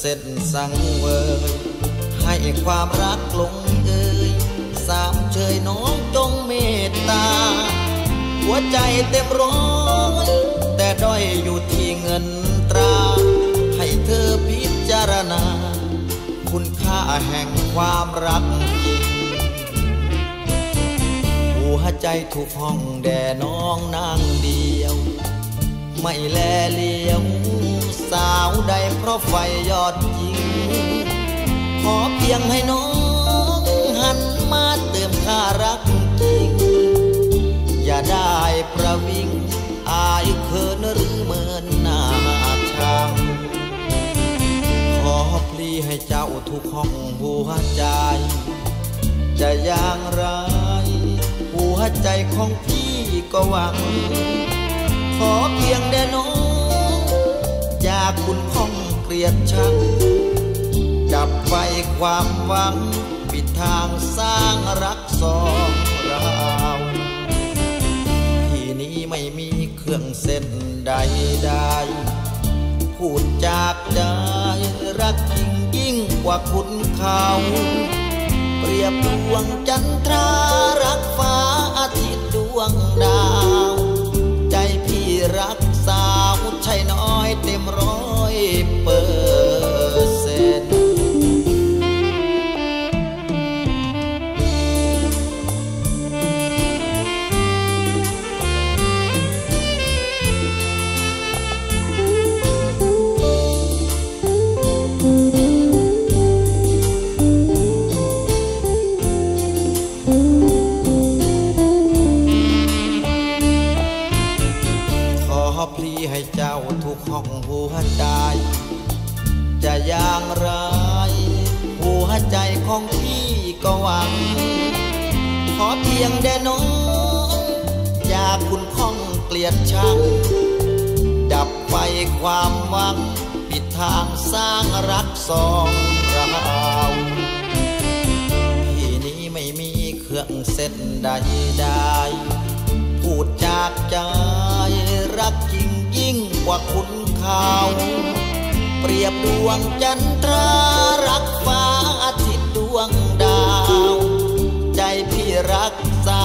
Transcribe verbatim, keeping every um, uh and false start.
เส้นสังเวยให้ความรักลงเอ่ยสามเชยน้องจงเมตตาหัวใจเต็มร้อยแต่ด้อยอยู่ที่เงินตราให้เธอพิจารณาคุณค่าแห่งความรักจริงหัวใจถูกห้องแด่น้องนางเดียวไม่แลเลี้ยวสาวใดเพราะไฟยอดยิงขอเพียงให้น้องหันมาเติมค่ารักจริงอย่าได้ประวิงอายเขินหรือเมินหน้าชังขอพลีให้เจ้าทุกห้องหัวใจจะอย่างไรหัวใจของพี่ก็หวังขอเพียงได้น้องอย่าคุณข้องเกลียดชังดับไฟความหวังปิดทางสร้างรักสองเราที่นี้ไม่มีเครื่องเส้นใดใดพูดจากใจรักจริงยิ่งกว่าคุณเขาเปรียบดวงจันทรารักฟ้าอาทิตย์ดวงดาวใจพี่รักสาวใช่น้อยเต็มร้อยเปอร์เซ็นต์พลีให้เจ้าทุกห้องหัวใจจะอย่างไรหัวใจของพี่ก็หวังขอเพียงได้น้องอย่าคุณข้องเกลียดชังดับไฟความหวังปิดทางสร้างรักสองเราที่นี้ไม่มีเครื่องเส้นใดใดพูดจากใจรักจริงยิ่งกว่าคุณเขาเปรียบดวงจันทรารักฟ้าอาทิตย์ดวงดาวใจพี่รักสา